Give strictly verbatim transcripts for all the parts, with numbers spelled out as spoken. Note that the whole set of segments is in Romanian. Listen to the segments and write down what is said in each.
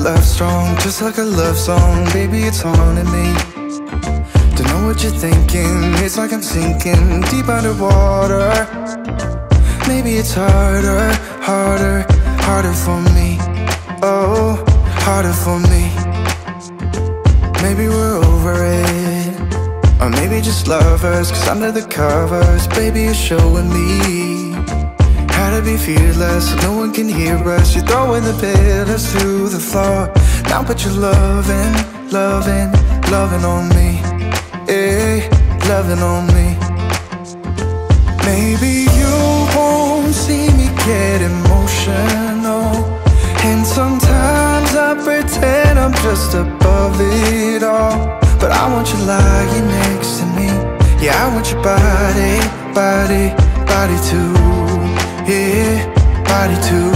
love strong, just like a love song. Baby, it's haunting me. Don't know what you're thinking. It's like I'm sinking deep underwater. Maybe it's harder, harder, harder for me. Oh, harder for me. Maybe we're over it, or maybe just lovers. Cause under the covers, baby, you're showing me how to be fearless, so no one can hear us. You're throwing the pillars to the floor. Now put your loving, loving, loving on me. Eh, loving on me. Maybe you won't see me get emotional, and sometimes I pretend I'm just above it all. But I want you lying next to me. Yeah, I want your body, body, body too. Yeah, body too.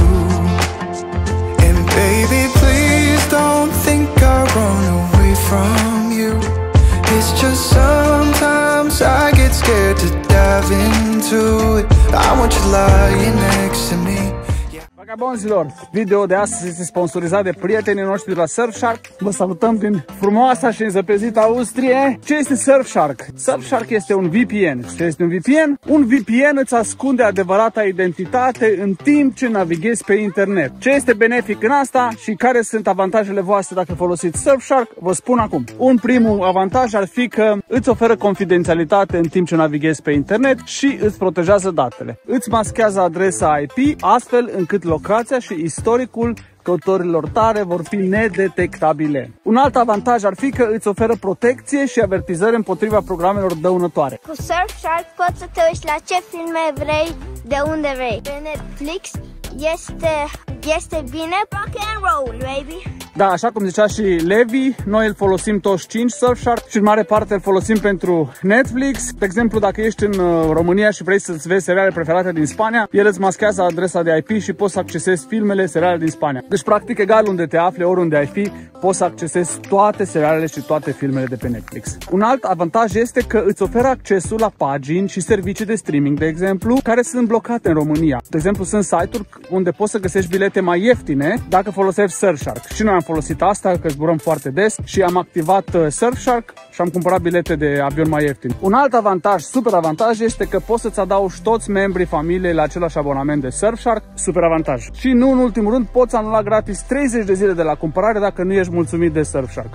And baby, please don't think I run away from you. It's just sometimes I get scared to dive into it. I want you lying next to me. Vagabonzilor, video de astăzi este sponsorizat de prietenii noștri de la Surfshark. Vă salutăm din frumoasa și înzăpezită Austrie. Ce este Surfshark? Surfshark este un V P N. Ce este un V P N? Un V P N îți ascunde adevărata identitate în timp ce navighezi pe internet. Ce este benefic în asta și care sunt avantajele voastre dacă folosiți Surfshark? Vă spun acum. Un primul avantaj ar fi că îți oferă confidențialitate în timp ce navighezi pe internet și îți protejează datele. Îți maschează adresa I P astfel încât locația și istoricul căutărilor tale vor fi nedetectabile. Un alt avantaj ar fi că îți oferă protecție și avertizări împotriva programelor dăunătoare. Cu Surfshark poți să te uiți la ce filme vrei, de unde vrei. Pe Netflix este, este bine rock and roll, baby. Da, așa cum zicea și Levi, noi îl folosim toți cinci Surfshark și în mare parte îl folosim pentru Netflix. De exemplu, dacă ești în România și vrei să-ți vezi seriale preferate din Spania, el îți maschează adresa de I P și poți să accesezi filmele, seriale din Spania. Deci, practic, egal unde te afli, oriunde ai fi, poți să accesezi toate serialele și toate filmele de pe Netflix. Un alt avantaj este că îți oferă accesul la pagini și servicii de streaming, de exemplu, care sunt blocate în România. De exemplu, sunt site-uri unde poți să găsești bilete mai ieftine dacă folosești Surfshark. Și noi am folosit asta, că zburăm foarte des și am activat Surfshark și am cumpărat bilete de avion mai ieftine. Un alt avantaj, super avantaj, este că poți să-ți adaugi toți membrii familiei la același abonament de Surfshark, super avantaj. Și nu în ultimul rând, poți anula gratis treizeci de zile de la cumpărare dacă nu ești mulțumit de Surfshark.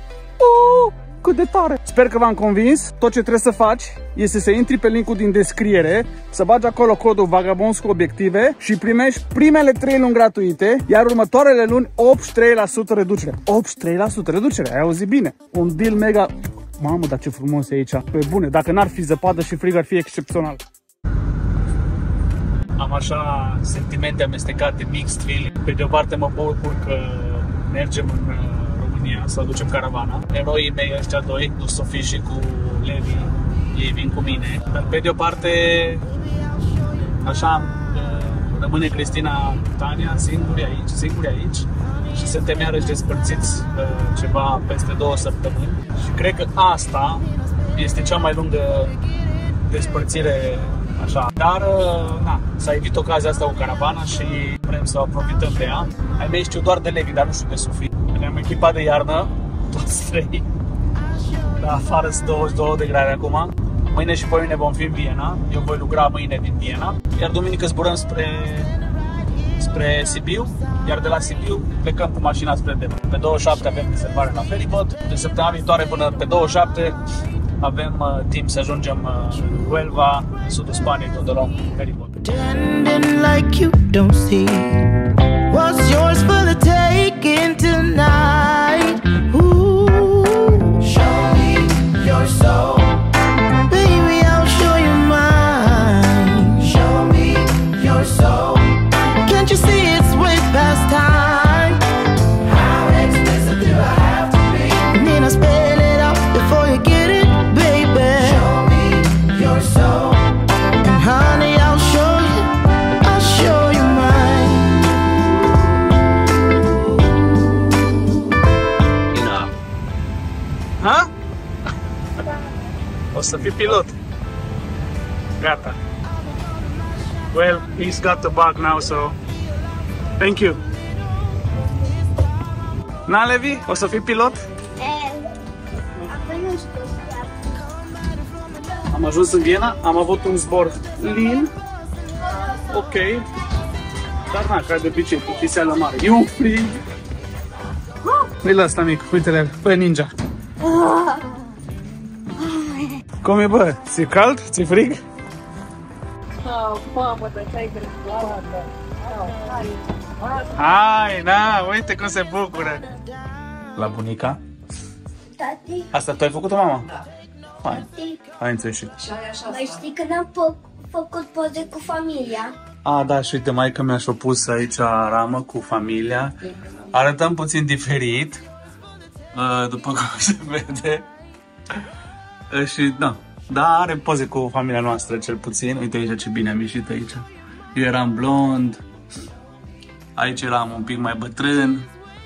Oh, cât de tare! Sper că v-am convins. Tot ce trebuie să faci este să intri pe linkul din descriere, să bagi acolo codul Vagabonzi cu obiective și primești primele trei luni gratuite, iar următoarele luni optzeci și trei la sută reducere. optzeci și trei la sută reducere, ai auzit bine? Un deal mega... Mamă, dar ce frumos e aici. Pe bune, dacă n-ar fi zăpadă și frig, ar fi excepțional. Am așa sentimente amestecate, mixed feeling. Pe de o parte mă bucur că mergem în România să aducem caravana. Eroii mei ăștia doi, cu Sofie și cu Levi, ei vin cu mine. Dar pe de o parte, așa, rămâne Cristina, Tania, singuri aici, singuri aici. Și suntem iarăși despărțiți ceva peste două săptămâni. Și cred că asta este cea mai lungă despărțire. Așa. Dar, na, s-a evit ocazia asta cu caravana și vrem să profităm de ea. Ai mei știu doar de Levi, dar nu știu de Sofie. Ne-am echipat de iarnă, toți trei. Dar afară sunt douăzeci și două de grade acum. Mâine și poimâine vom fi în Viena. Eu voi lucra mâine din Viena. Iar duminică zburăm spre, spre Sibiu. Iar de la Sibiu plecăm cu mașina spre Deva. Pe douăzeci și șapte avem rezervare la feribot. De săptămâna viitoare până pe douăzeci și șapte avem uh, timp să ajungem uh, în Huelva, în sudul Spaniei, de unde luăm feribot. Pretending like you don't see what's yours for the taking tonight. Ooh, show me your soul, baby, I'll show you mine. Show me your soul, can't you see it's way past time? How explicit do I have to be? Need I spell it out before you get it? So, and honey, I'll show you, I'll show you mine. Enough. Ha? O să fii pilot. Gata. Well, he's got the bug now, so thank you. Na, Levi? O să fii pilot? E, apoi nu știu. Am ajuns în Viena, am avut un zbor lin. Ok. Dar na, ca de obicei, cu piseală mare. E un frig. Uite ăsta mic, uite-le, pe ninja. Cum e, bă? Ți-e cald? Ți-e frig? Oh, mamă, dar ți-ai greșeală. Hai, na, uite cum se bucură. La bunica? Tati, Asta tu ai făcut-o, mama? Da. Hai, hai înțelegit. mai știi când am fă, făcut poze cu familia? A, da, și uite, maică mi-a și-o pus aici ramă cu familia. Arătăm puțin diferit, după cum se vede. Și, da, da, are poze cu familia noastră, cel puțin. Uite aici ce bine am ieșit aici. Eu eram blond. Aici eram un pic mai bătrân.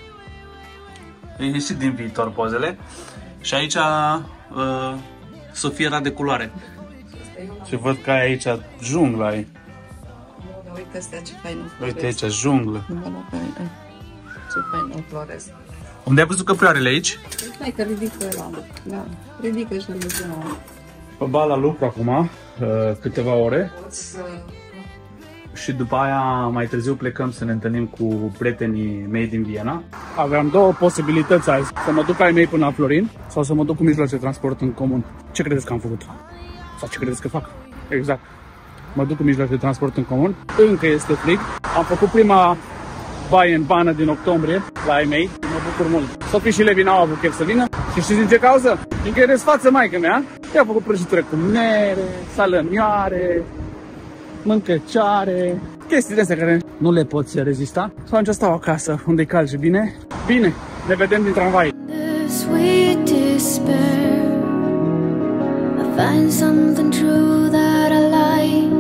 E ieșit din viitor pozele. Și aici uh, Sofia era de culoare. Și văd că ai aici jungla. Ai. Uite astea ce fain nu Uite aici junglă. Ce fain nu floresc. Unde ai văzut căprioarele aici? Hai că ridică ăla. Da, ridică și le Pe ba la lucru acum, uh, câteva ore. Poți să... Și după aia, mai târziu, plecăm să ne întâlnim cu prietenii mei din Viena. Aveam două posibilități azi. Să mă duc ai mei până la Florin sau să mă duc cu mijloace de transport în comun. Ce credeți că am făcut? Sau ce credeți că fac? Exact. Mă duc cu mijloace de transport în comun. Încă este frig. Am făcut prima baie în bană din octombrie la ai mei. Mă bucur mult. Sofie și Levi n-au avut chef să vină. Și știți din ce cauză? Fiindcă e desfață maică mea. I-a făcut prăjitură cu mere, salămioare, mâncăcioare, chestii de astea care nu le poți rezista. Sau atunci stau acasă, unde-i cald și bine. Bine, ne vedem din tramvai. The sweet despair, I find something true that I like.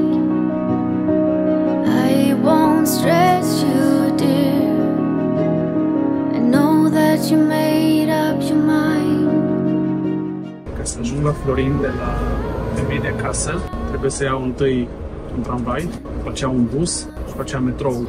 I won't stress you, dear. I know that you made up your mind. Ca să ajung la Florin de la de mei de acasă, trebuie să iau întâi un tramvai, după aceea un bus și după aceea metrou.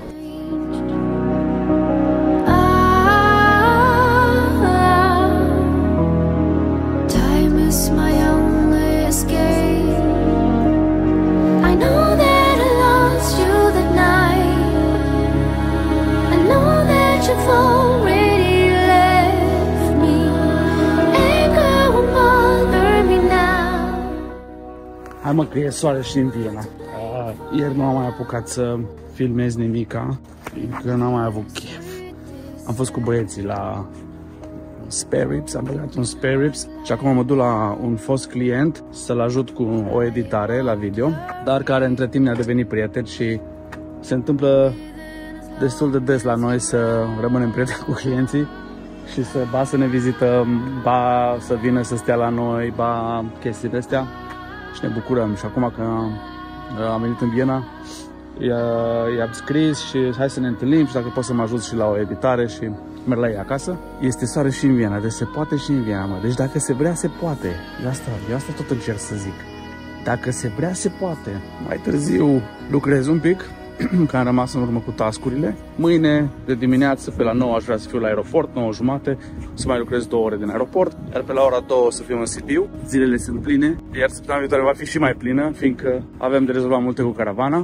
Time is my only escape. I know that I lost you that night. I know that you've already left me. Anger won't bother me now. Hai mă că e soare și în Viena. Ieri nu am mai apucat să filmez nimica, fiindcă n-am mai avut chef. Am fost cu băieții la spare ribs, am băgat un spare ribs și acum mă duc la un fost client să-l ajut cu o editare la video, dar care între timp ne-a devenit prieten și se întâmplă destul de des la noi să rămânem prieteni cu clienții și să ba să ne vizităm, ba să vină să stea la noi, ba chestii de astea și ne bucurăm. Și acum că am venit în Viena, i-am scris și hai să ne întâlnim și dacă pot să mă ajut și la o editare și merg la ei acasă. Este soare și în Viena, deci se poate și în Viena, mă. Deci dacă se vrea, se poate. Eu asta, eu asta tot încerc să zic. Dacă se vrea, se poate. Mai târziu lucrez un pic, că am rămas în urmă cu task-urile. Mâine, de dimineață, pe la nouă aș vrea să fiu la aeroport, nouă jumate, să mai lucrez două ore din aeroport, iar pe la ora două o să fiu în Sibiu. Zilele sunt pline, iar săptămâna viitoare va fi și mai plină, fiindcă avem de rezolvat multe cu caravana.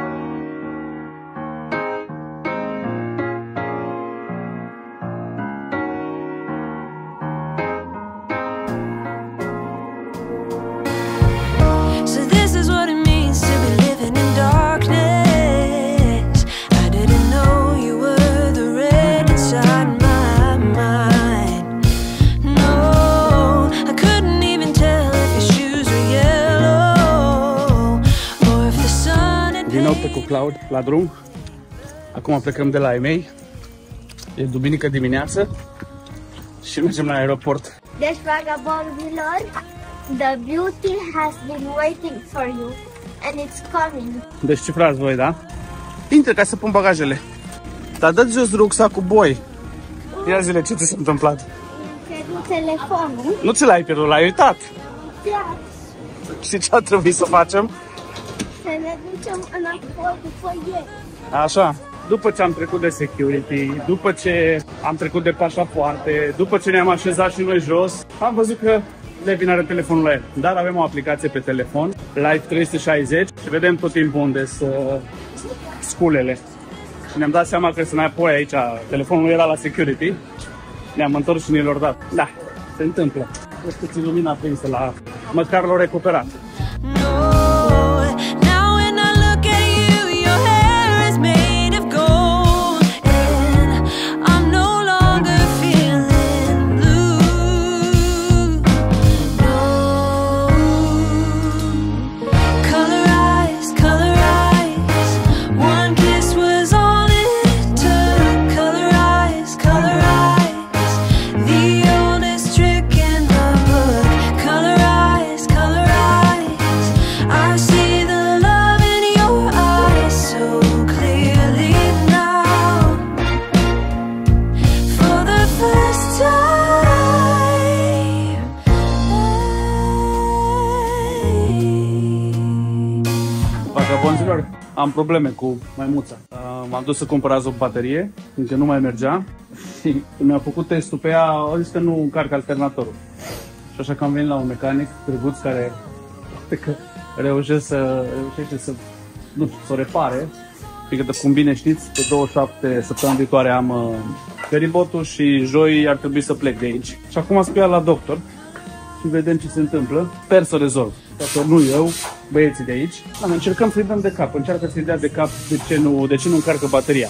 Cu Cloud la drum. Acum plecăm de la ai mei. E duminică dimineață și mergem la aeroport. Deci, vagabondilor, the beauty has been waiting for you and it's coming. Deci cifrați voi, da? Intră ca să pun bagajele. Dar dă-ți jos rucsacul, boi. Ia zile ce ți s-a întâmplat. Pierdut telefonul. Nu ți l-ai pierdut, l-ai uitat. Da. Și ce ar trebui să facem? Să ne ducem înapoi după el. Așa. după ce am trecut de security, după ce am trecut de pașapoarte, după ce ne-am așezat și noi jos, am văzut că Levi are telefonul la el. Dar avem o aplicație pe telefon, Live trei sute șaizeci, și vedem tot timpul unde sunt sculele. Și ne-am dat seama că sunt înapoi aici, telefonul era la security, ne-am întors și ne l-au dat. Da, se întâmplă. Vezi puțin lumina prinsă la... măcar l-au recuperat. Vagabonzilor, am probleme cu maimuța. M-am dus să cumpăr azi o baterie, încă nu mai mergea și mi-a făcut testul pe ea, au zis că nu încarcă alternatorul. Și așa că am venit la un mecanic drăguț care că reușește să, reușește să, nu știu, să o repare. Fiindcă, cum bine știți, pe douăzeci și șapte săptămâna viitoare am uh, feribotul și joi ar trebui să plec de aici. Și acum am spus la doctor și vedem ce se întâmplă. Sper să rezolv. Dacă nu eu, băieții de aici. Da, încercăm să-i dăm de cap. Încearcă să-i dea de cap de ce nu, de ce nu încarcă bateria.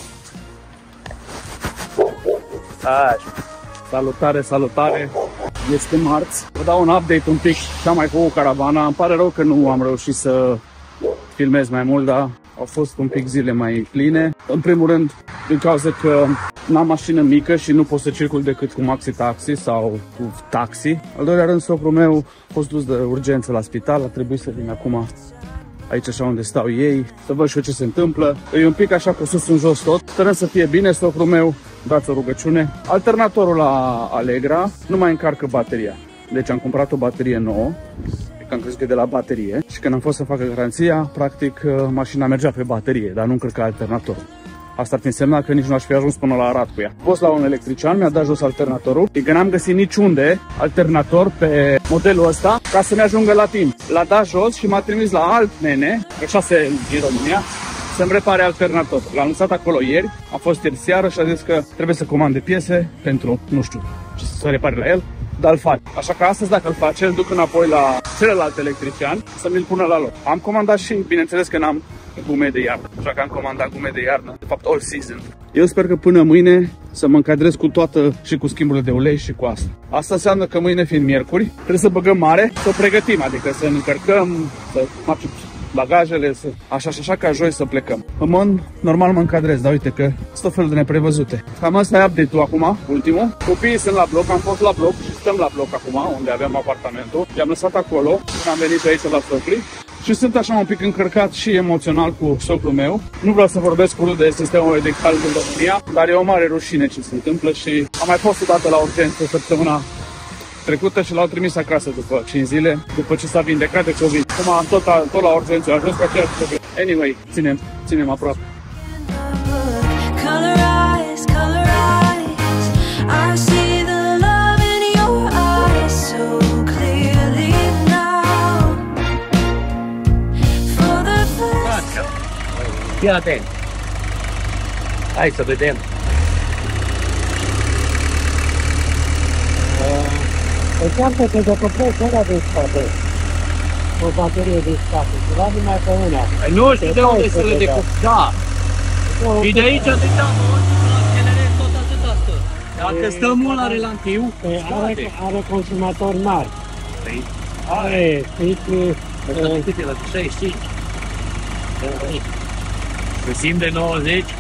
Așa. Salutare, salutare. Este marți. Vă dau un update un pic ce am mai făcut cu caravana. Îmi pare rău că nu am reușit să filmez mai mult, dar au fost un pic zile mai pline. În primul rând, din cauza că n-am mașină mică și nu pot să circul decât cu maxi-taxi sau cu taxi. Al doilea rând, socrul meu a fost dus de urgență la spital, a trebuit să vin acum aici așa unde stau ei, să văd și eu ce se întâmplă. E un pic așa cu sus în jos tot. Sperăm să fie bine, socrul meu, dați o rugăciune. Alternatorul la Allegra nu mai încarcă bateria. Deci am cumpărat o baterie nouă, că am crezut că de la baterie. Și când am fost să facă garanția, practic mașina mergea pe baterie, dar nu încărca alternatorul. Asta ar fi însemnat că nici nu aș fi ajuns până la Arad cu ea. Am fost la un electrician, mi-a dat jos alternatorul, adică n-am găsit niciunde alternator pe modelul ăsta ca să ne ajungă la timp. L-a dat jos și m-a trimis la alt nene, că șase din România, să-mi repare alternator. L-am lăsat acolo ieri, a fost ieri seară și a zis că trebuie să comande piese pentru, nu știu, ce să repare la el, dar îl fac. Așa că astăzi, dacă îl face, îl duc înapoi la celălalt electrician să mi-l pună la loc. Am comandat și, bineînțeles că n-am gume de iarnă, așa că am comandat gume de iarnă, de fapt all season. Eu sper că până mâine să mă încadrez cu toată și cu schimburile de ulei și cu asta. Asta înseamnă că mâine, fiind miercuri, trebuie să băgăm mare, să o pregătim, adică să încărcăm, să facem bagajele, să... așa și așa, ca joi să plecăm. În mod normal mă încadrez, dar uite că sunt tot felul de neprevăzute. Cam asta e update-ul acum, ultimul. Copiii sunt la bloc, am fost la bloc și stăm la bloc acum, unde aveam apartamentul. I-am lăsat acolo, când am venit aici la socri. Și sunt așa un pic încărcat și emoțional cu socrul meu. Nu vreau să vorbesc urât de sistemul medical din România, dar e o mare rușine ce se întâmplă și am mai fost o dată la urgență săptămâna trecută și l-au trimis acasă după cinci zile, după ce s-a vindecat de COVID. Acum tot, tot la urgență a ajuns cu aceeași problemă. Anyway, ținem, ținem aproape. Fii atent. Hai să vedem. Încearcă-te de căpăți ăla de spate. O baterie de spate. Ceva numai pe una. Nu știu de unde să le decup. Da. Și de aici de teamă, oricum la accelerez tot atâta stă. Dacă stăm mult la relantiu, are, are consumatori mari. Păi, are, știți... Cât e la șaizeci și cinci? Găsim de nouăzeci.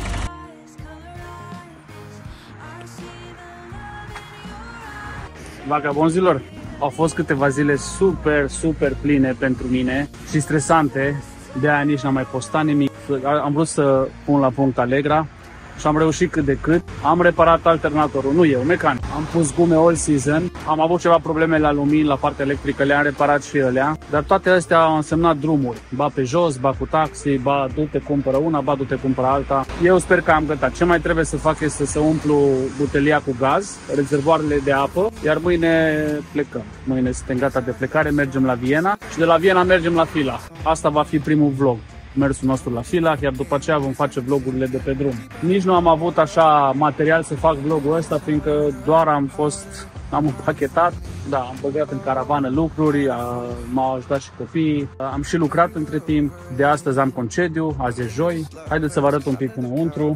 Vagabonzilor, au fost câteva zile super, super pline pentru mine și stresante. De aia nici n-am mai postat nimic. Am vrut să pun la punct Allegra. și am reușit cât de cât. Am reparat alternatorul, nu eu, mecanic. Am pus gume all season, am avut ceva probleme la lumini, la partea electrică, le-am reparat și alea. Dar toate astea au însemnat drumuri. Ba pe jos, ba cu taxi, ba du-te cumpără una, ba du-te cumpără alta. Eu sper că am gătat. Ce mai trebuie să fac este să umplu butelia cu gaz, rezervoarele de apă, iar mâine plecăm. Mâine suntem gata de plecare, mergem la Viena și de la Viena mergem la Villach. Asta va fi primul vlog, mersul nostru la Villach, iar după aceea vom face vlogurile de pe drum. Nici nu am avut așa material să fac vlogul ăsta, fiindcă doar am fost, am împachetat, da, am băgat în caravană lucruri, m-au ajutat și copiii, am și lucrat între timp, de astăzi am concediu, azi e joi, haideți să vă arăt un pic înăuntru.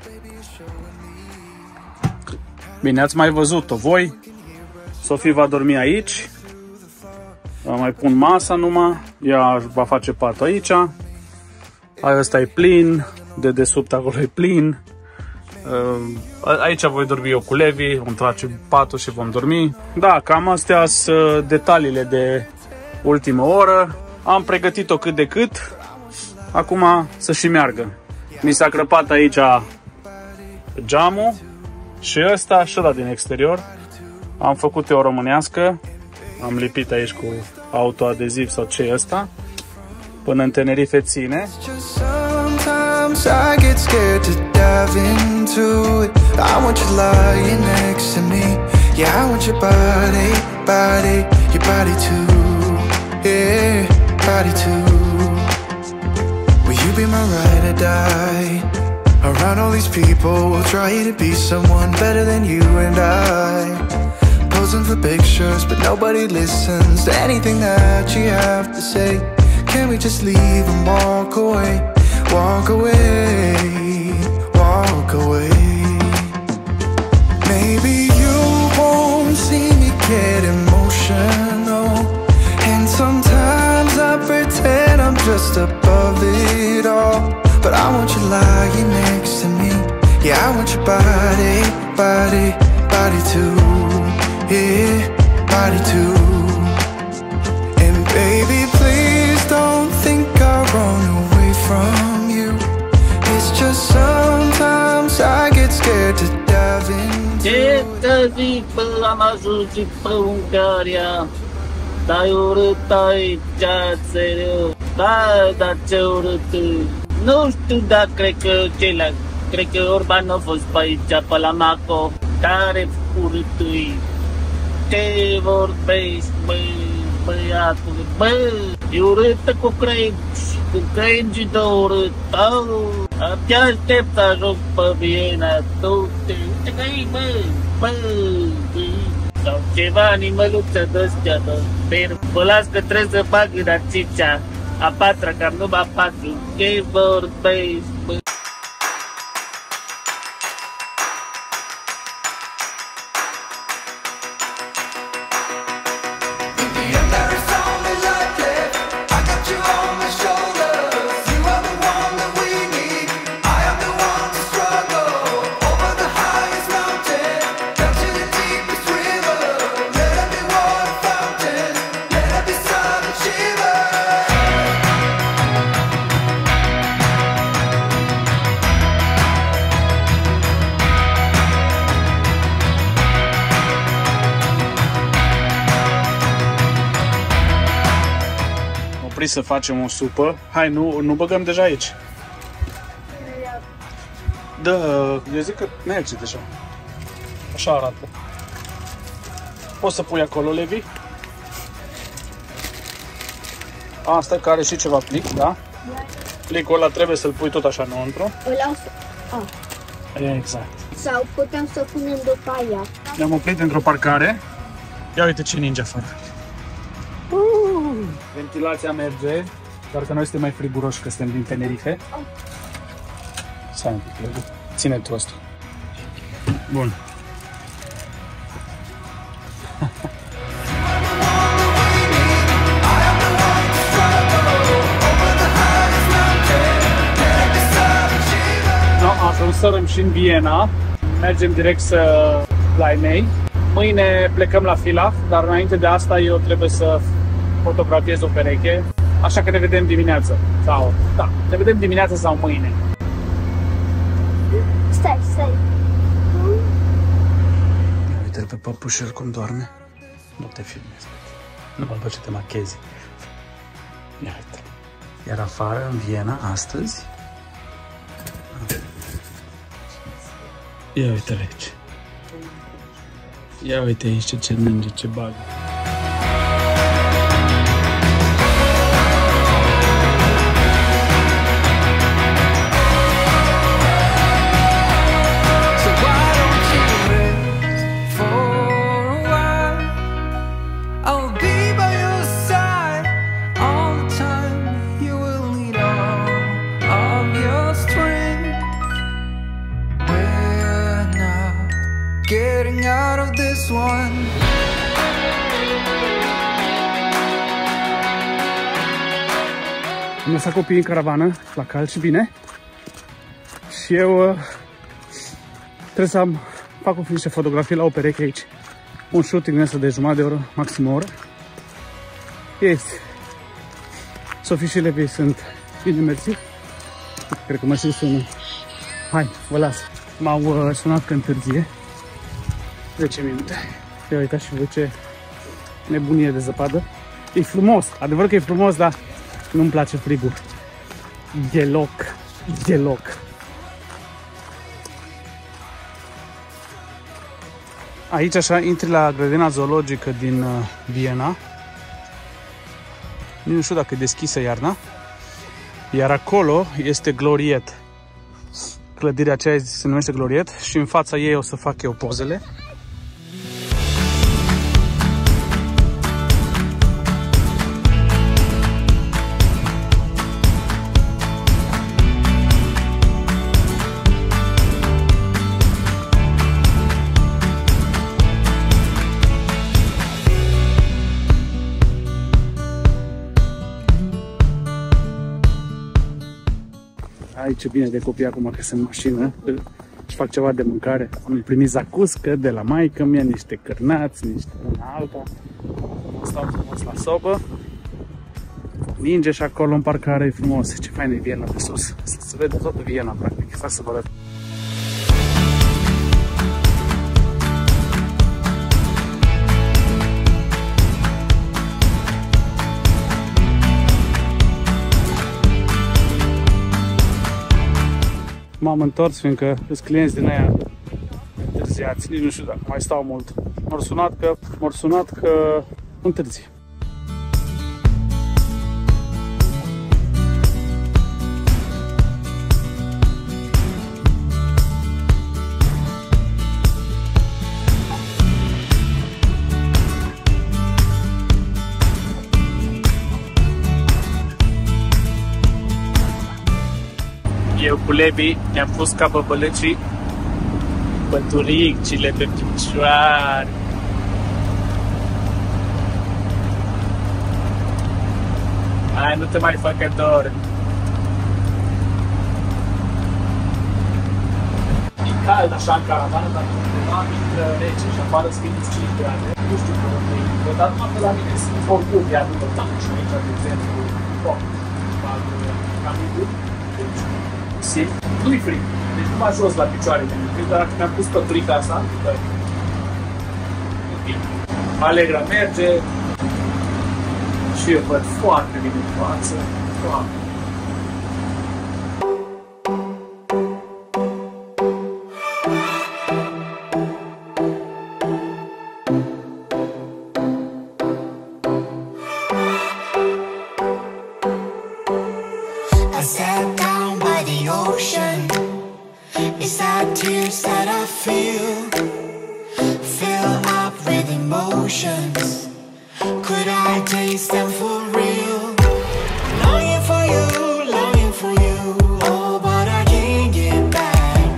Bine, ați mai văzut-o voi, Sofie va dormi aici, mai pun masa numai, ea va face patul aici. Ăsta e plin, de desubt acolo e plin. Aici voi dormi eu cu Levi, vom trage patul și vom dormi. Da, cam astea sunt detaliile de ultimă oră. Am pregătit-o cât de cât. Acum să și meargă. Mi s-a crăpat aici geamul și ăsta și ăla din exterior. Am făcut eu o românească. Am lipit aici cu autoadeziv sau ce e ăsta. Până în Tenerife ține. I get scared to dive into it. I want you lying next to me. Yeah, I want your body, body, your body too. Yeah, body too. Will you be my ride or die? Around all these people, we'll try to be someone better than you and I. Posing for pictures, but nobody listens to anything that you have to say. Can we just leave and walk away? Walk away, walk away. Maybe you won't see me get emotional, and sometimes I pretend I'm just above it all. But I want you lying next to me. Yeah, I want your body, body, body too. Yeah, body too. And baby, please don't think I run away from you. It's just sometimes I get scared to dive in. Ce să zic, bă, am ajuns și pe Ungaria. Dar e urât aici, serios. Da, dar ce urât. Nu știu, dar cred că ceilalți, cred că Orban a fost pe aici, pe la Maco. Care urât-i. Ce vorbești, bă, băiatul, bă, e urâtă cu crengi, cu crengi de urât. Abia aștept să ajung pe Viena, tu te uite că e, bă, bă, sau ceva animăluță de-astea, sper. Mă las că trebuie să bag în a cincea, a patra, cam numai patru. Ce vorbești, bă? Să facem o supă. Hai, nu, nu băgăm deja aici. Da, eu zic că merge deja. Așa arată. Poți să pui acolo, Levi? Asta care și ceva plic, da? Plicul ăla trebuie să-l pui tot așa înăuntru. Ah. Exact. Sau putem să punem după aia. Ne-am oprit într-o parcare. Ia uite ce ninja fac. Ventilația merge, doar că noi suntem mai friguroși că suntem din Tenerife. Stai un pic, ține tu ăsta. Bun. No, ajungem și în Viena. Mergem direct să la ei mei. Mâine plecăm la Villach, dar înainte de asta eu trebuie să fotografiez o pereche, așa că ne vedem dimineața. Sau, da, ne vedem dimineața sau mâine. stai, stai. Uite-l pe păpușel cum doarme. Nu te filmezi. Nu după ce te machezi. Ia uite. Iar afară, în Viena, astăzi. Ia uite aici. Ia uite aici ce mânge, ce bagă. Am lăsat copiii în caravană, la cald și bine. Și eu uh, trebuie să am, fac niște fotografii la o pereche aici. Un shooting ăsta de jumătate de oră, maxim o oră. Este. Sofie și Levi sunt bine mersi. Cred că mă și sună. Hai, vă las. M-au uh, sunat că întârzie. zece minute. Ia uitați și voi ce nebunie de zăpadă. E frumos, adevăr că e frumos, dar nu-mi place frigul. Deloc, deloc. Aici așa intri la grădina zoologică din uh, Viena. Nu știu dacă e deschisă iarna. Iar acolo este Gloriet. Clădirea aceea se numește Gloriet și în fața ei o să fac eu pozele. Aici bine de copii acum că sunt în mașină și fac ceva de mâncare. Am primit zacuscă de la maică-mea, niște cârnați, niște una alta. Stau frumos la sobă. Ninge și acolo în parcare e frumos. Ce fain e Viena pe sus. Se vede toată Viena practic. Stai să vă arăt. M-am întors fiindcă sunt clienți din aia întârziați, nici nu știu dacă mai stau mult. M-au sunat că, m-au sunat că întârzi. Eu cu Levi ne-am pus ca băbălăcii păturicile pe picioare. Hai, nu te mai facă dor. E cald așa în caravană, dar undeva intră rece și afară scrieți cinci grade. Nu știu cum e. Dar numai că la mine sunt oricum, iar după tank și aici, de exemplu, foc, camidul. Nu-i frig, deci nu m-a jos la picioare de mine, dar dacă mi-am pus păturica asta, Alegra merge și eu văd foarte bine în față, foarte. Could I taste them for real? Longing for you, longing for you. Oh, but I can't get back.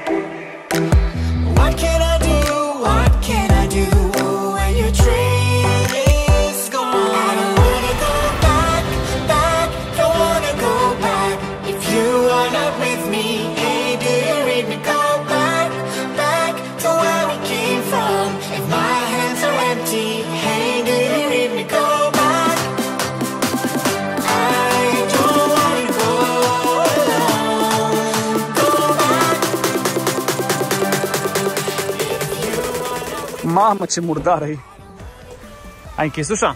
What can I do? What can I do when your train is gone? I don't wanna go back, back. Don't wanna go back. If you are not with me, hey, do you read me? Go back, back to where we came from. If my hands are empty, hey, do you read me? Go back. Mamă, ce murdară e. Ai închis ușa?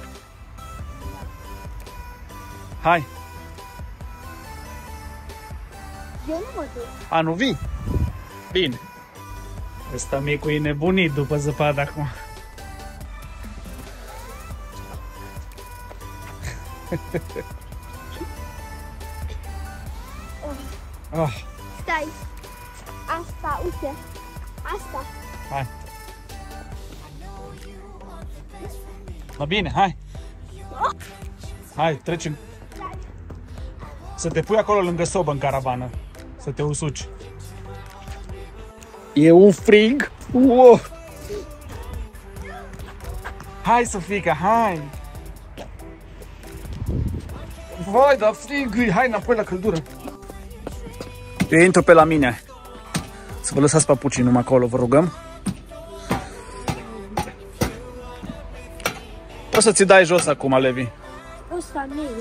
Hai. Eu nu mă duc. A, nu vii? Bine. Ăsta micul e nebunit după zăpadă acum. Oh. Stai. Asta, uite. Asta. Hai. Ma bine, hai. Hai, trecem. Să te pui acolo lângă sobă în caravană. Să te usuci. E un frig. Wow. Hai, Sofica, hai. Vai, dar frig. Hai înapoi la căldură. Eu intru pe la mine. Să vă lăsați papucii numai acolo, vă rugăm. Poți să ți dai jos acum, Levi. Ăsta meu.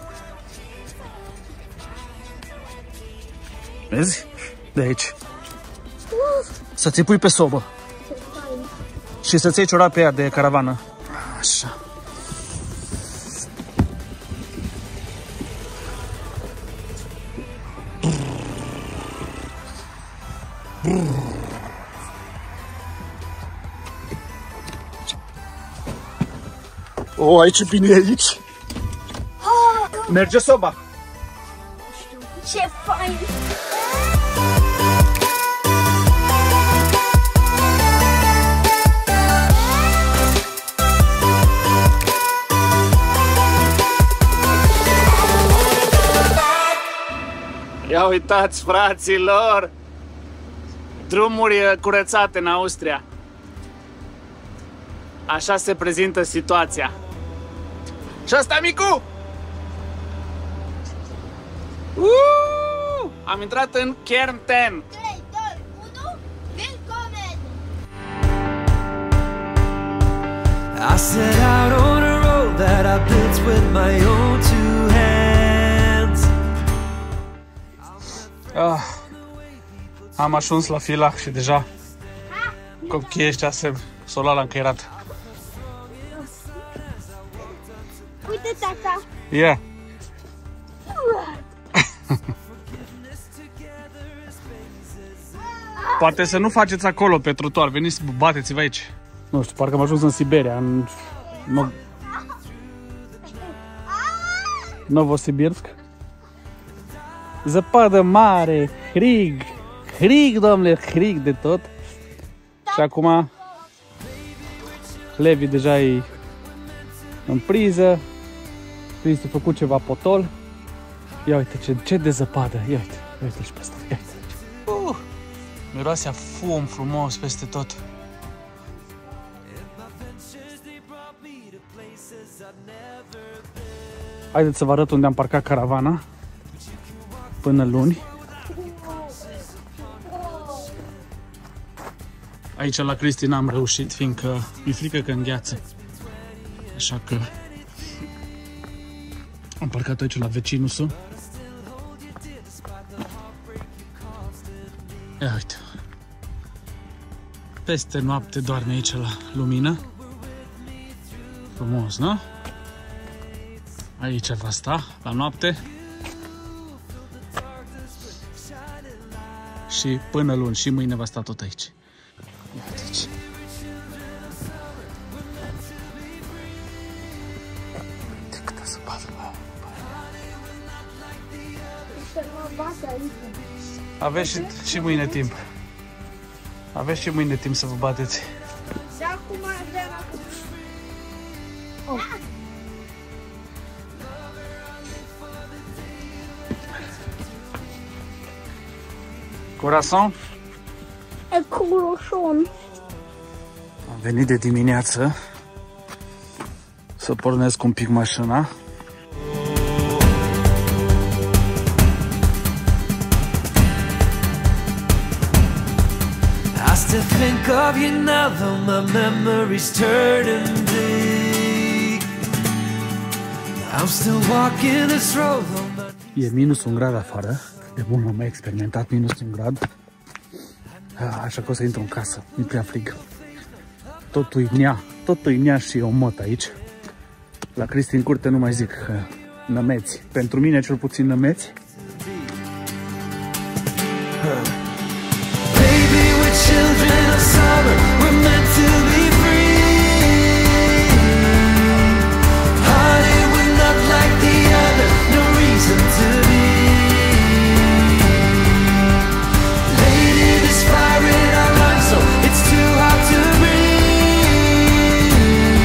Vezi? De aici. Să ți pui pe sobă. Și să-ți iei ciorap pe ea de caravană. Așa. O, aici e bine aici. Merge soba. Ce fain! Ia uitați, fraților! Drumuri curățate în Austria. Așa se prezintă situația. Și asta, micu! Uh! Am intrat în Kärnten. trei, doi, unu, willkommen! I set out on a road that I built with my own two hands. Ah, am ajuns la Villach și deja copiii ăștia se s-o luat la încăierat. Uite, tata! Yeah. Poate să nu faceți acolo pe trotuar, veniți, bateți-vă aici. Nu știu, parcă am ajuns în Siberia, în no... Novosibirsk. Zăpadă mare, hrig, hrig, domnule, hrig de tot. Și acum Levi deja e în priză. Cristi a făcut ceva potol. Ia uite ce, ce de zăpadă, ia uite, ia uite și pe asta, ia uite. Uh, miroase a fum frumos peste tot. Haideți să vă arăt unde am parcat caravana până luni. Aici la Cristi n-am reușit, fiindcă mi-e frică că îngheață. Așa că am parcat aici la vecinul său. Ia uite. Peste noapte doarme aici la lumină. Frumos, nu? Aici va sta la noapte. Și până luni, și mâine va sta tot aici. Ia uite aici. Uite câtă zăpadă. Aveți și, și mâine timp. Aveți și mâine timp să vă bateți. Și acum avem acum. Oh. Corazon? E curoșon. Am venit de dimineață să pornesc un pic mașina. I still think of you now, though my memories turning bleak. I'm still walking this road. E minus un grad afară. De bun, am mai experimentat minus un grad. Așa că o să intru în casă. Mi-e prea frig. totul e nea, totul e nea și o măt aici. La Cristi în curte nu mai zic că nămeți. Pentru mine cel puțin nămeți. Baby, we're children of summer, we're meant to be free. Hearted, we're not like the other, no reason to be. Lady, this fire in our lungs, so it's too hot to breathe.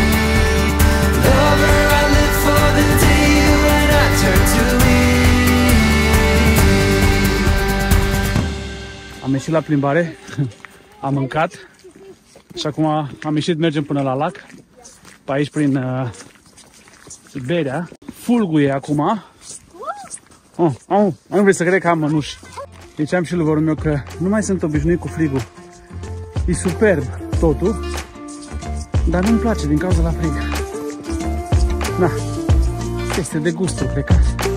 Lover, I live for the day when I turn to me. Am ieșit la plimbare, am mâncat și acum am ieșit, mergem până la lac, pe aici prin uh, Berea. Fulguie acum. Oh, oh, nu vrei să cred că am mănuși. Deci am și lui vorul meu că nu mai sunt obișnuit cu frigul. E superb totul, dar nu-mi place din cauza la frig. Na, este de gustul, cred că.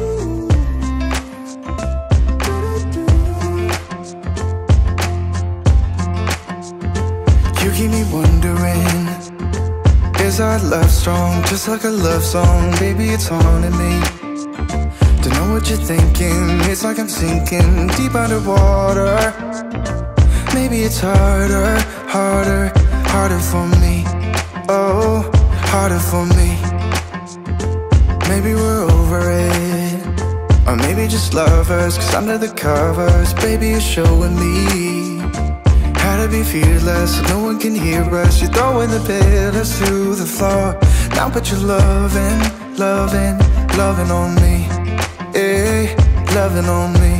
You keep me wondering, is our love strong? Just like a love song, baby, it's haunting me. Don't know what you're thinking, it's like I'm sinking deep underwater. Maybe it's harder, harder, harder for me. Oh, harder for me. Maybe we're over it, or maybe just lovers, cause under the covers, baby, you're showing me how to be fearless, so no one can hear us. You're throwing the pillars to the floor. Now put your loving, loving, loving on me. Eh, loving on me.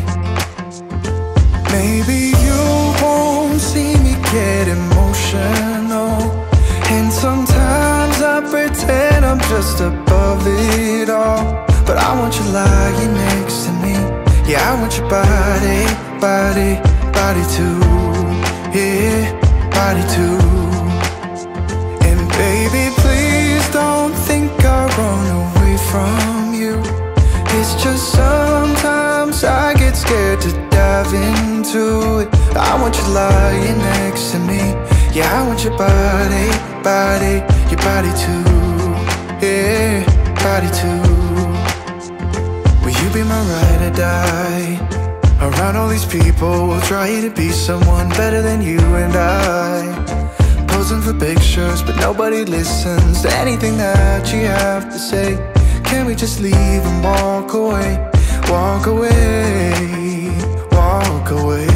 Maybe you won't see me get emotional, and sometimes I pretend I'm just above it all. But I want you lying next to me. Yeah, I want your body, body, body too. Yeah, body too. And baby, please don't think I run away from you. It's just sometimes I get scared to dive into it. I want you lying next to me. Yeah, I want your body, body, your body too. Yeah, body too. Will you be my ride or die? Around all these people, we'll try to be someone better than you and I. Posing for pictures, but nobody listens to anything that you have to say. Can we just leave and walk away? Walk away, walk away.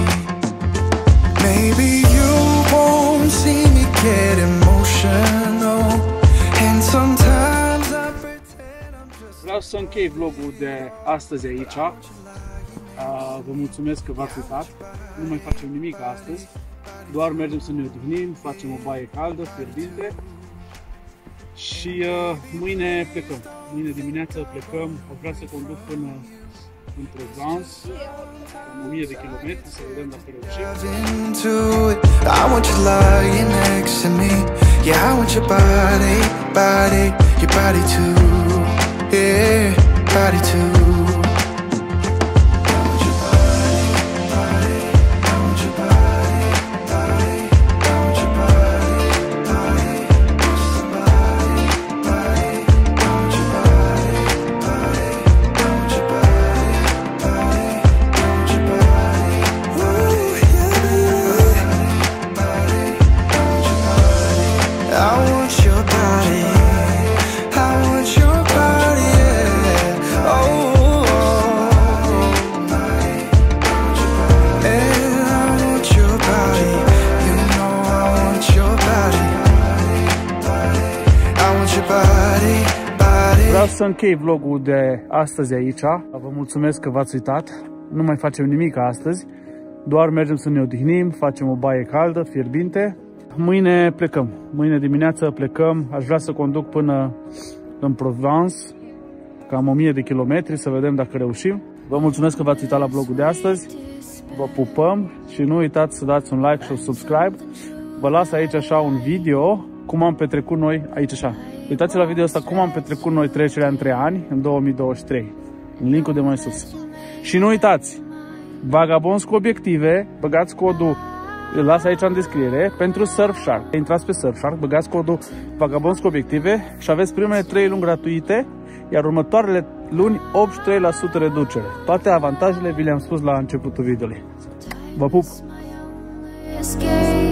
Maybe you won't see me get emotional, and sometimes I pretend I'm just. Vreau să închei vlogul de astăzi aici. Uh, vă mulțumesc că v-ați uitat. Nu mai facem nimic astăzi. Doar mergem să ne odihnim, facem o baie caldă, fierbinte. Și uh, mâine plecăm. Mâine dimineață plecăm. Vreau să conduc până în Provence, cam o mie de kilometri, să vedem dacă reușim. I want you lying next to me. Yeah, I want your body, body, your body too. Yeah, body too. Vreau să închei vlogul de astăzi aici. Vă mulțumesc că v-ați uitat. Nu mai facem nimic astăzi. Doar mergem să ne odihnim, facem o baie caldă, fierbinte. Mâine plecăm. Mâine dimineață plecăm. Aș vrea să conduc până în Provence, cam o mie de kilometri, să vedem dacă reușim. Vă mulțumesc că v-ați uitat la vlogul de astăzi. Vă pupăm și nu uitați să dați un like și un subscribe. Vă las aici așa un video cum am petrecut noi aici așa. Uitați la video ăsta cum am petrecut noi trecerea între ani în două mii douăzeci și trei. În linkul de mai sus. Și nu uitați, vagabonzi cu obiective, băgați codul îl las aici în descriere, pentru Surfshark. Intrați pe Surfshark, băgați codul Vagabonzi cu obiective și aveți primele trei luni gratuite, iar următoarele luni optzeci și trei la sută reducere. Toate avantajele vi le-am spus la începutul videoului. Vă pup!